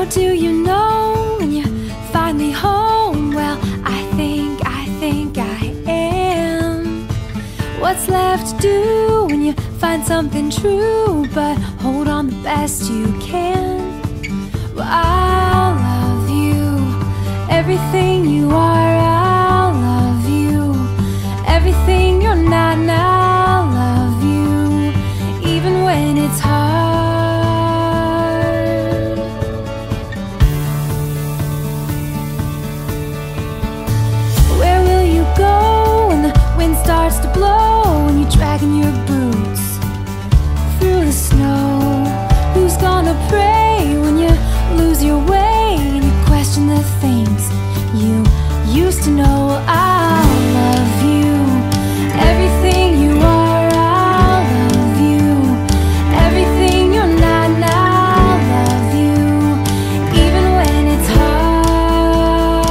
How do you know when you're finally home? Well, I think I am. What's left to do when you find something true, but hold on the best you can? Well, I'll love you, everything you are. I'll love you, everything you're not. And I'll love you, even when it's hard. Where will you go when the wind starts to blow, when you're dragging your boots through the snow? Who's gonna pray when you lose your way and you question the things you used to know? I'll love you, everything you are. I'll love you, everything you're not. And I'll love you, even when it's hard.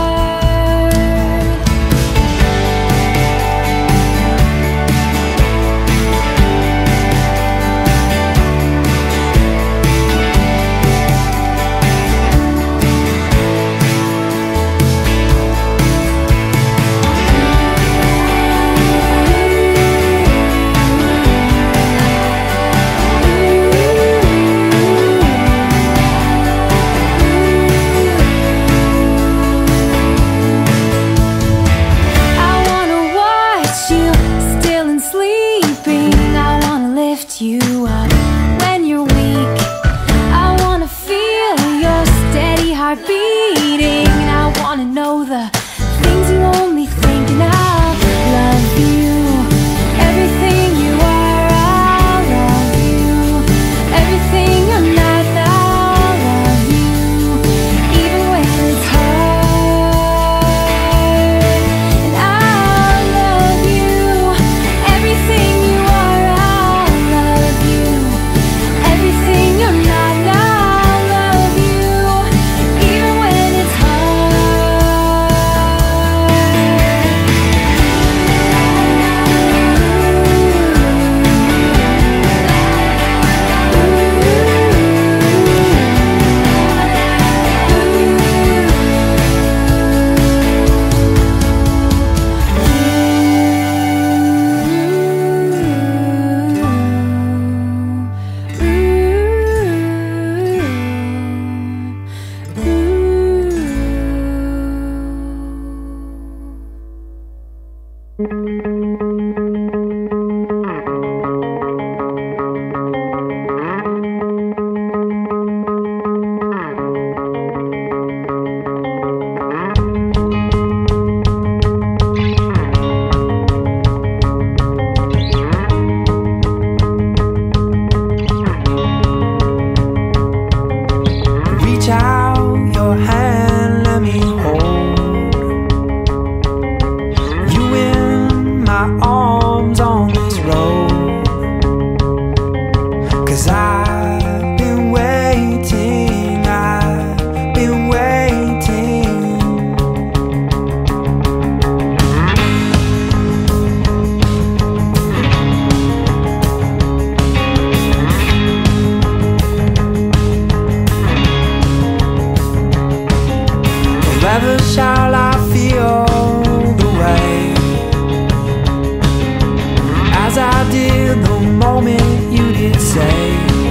I wanna watch you still and sleeping. I wanna lift you up when you're weak. I wanna feel your steady heart beating. And I wanna know the things you only think. And I'll love you, everything you are. I'll love you, everything you're not. And I'll love you, even when it's hard. And I'll love you, everything you are. I'll love you, everything you're not. And I'll love you, even when it's hard. Reach out your hand, let me hold you in my arms on this road. 'Cause I've been waiting, I've been waiting. Forever shall I feel the way as I did the moment you did say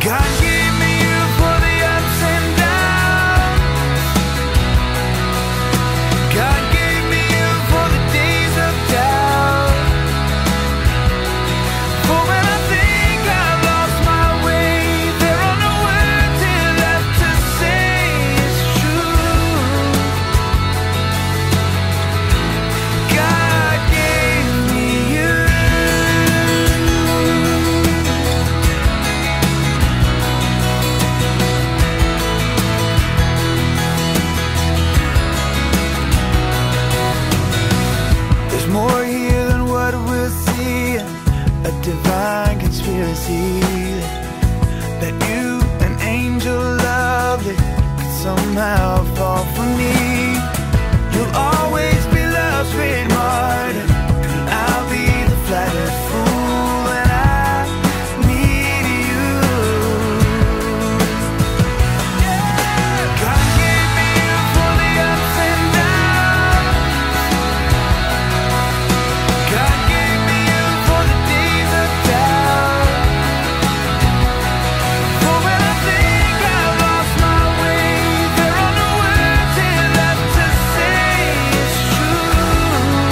God gave me you for the ups and downs. God gave me you for the days of doubt. For when I think I've lost my way, there are no words here left to say it's true. God gave me you. There's more here than what we're seeing, a divine conspiracy that you, an angel lovely, could somehow fall for me. You'll always be love's great martyr, and I'll be the flattered fool when I meet you. God gave me you for the ups and downs. God gave me you for the days of doubt. For when I think I've lost my way, there are no words here left to say it's true.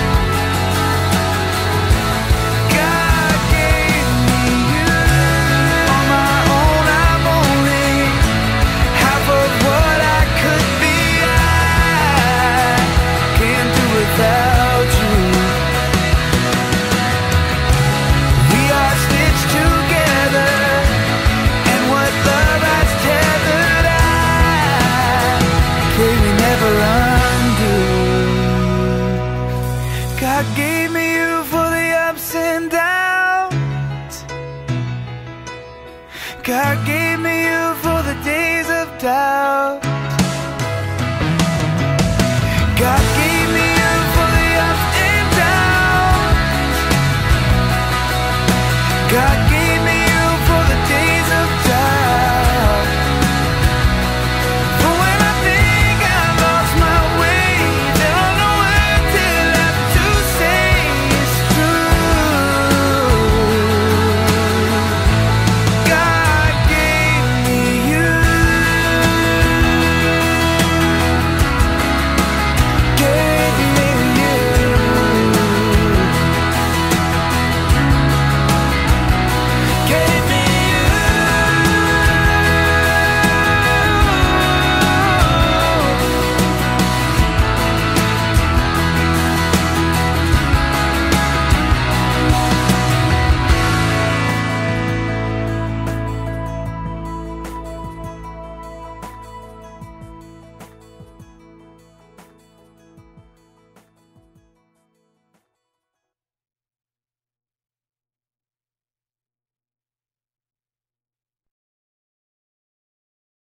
God gave me you. On my own, I'm only half of what I could be. I can't do without you. We are stitched together, and what love has tethered, I pray we never undo. God gave me you for the ups and downs. God gave me you for the days of doubt.